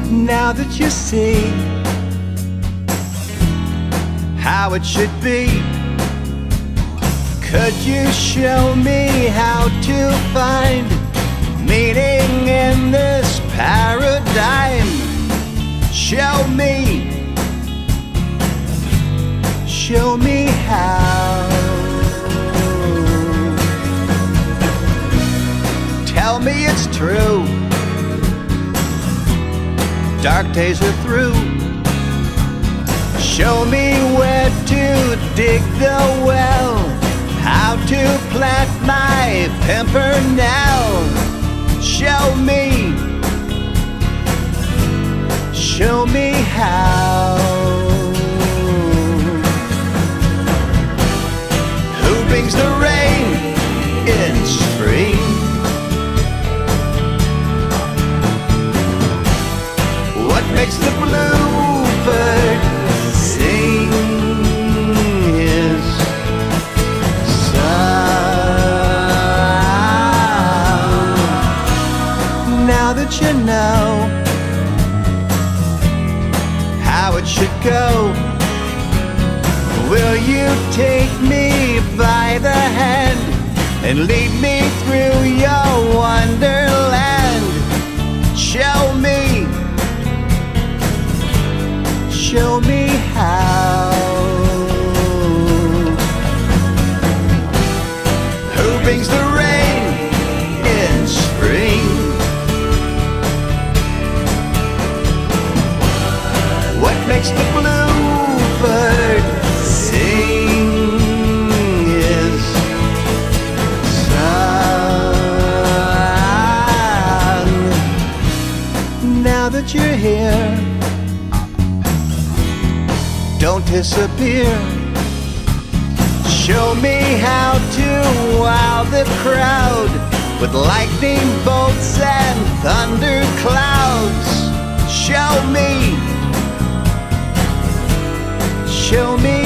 Now that you see how it should be, could you show me how to find meaning in this paradigm? Show me how. Tell me it's true, dark days are through. Show me where to dig the well, how to plant my pimpernel. Show me how. Who brings the rain in spring? What makes the bluebird sing his song? Now that you know how it should go, will you take me by the hand and lead me through your wonderland? Show me how. Who brings the rain in spring? What makes the bluebird sing his song? Now that you're here, don't disappear. Show me how to wow the crowd with lightning bolts and thunder clouds. Show me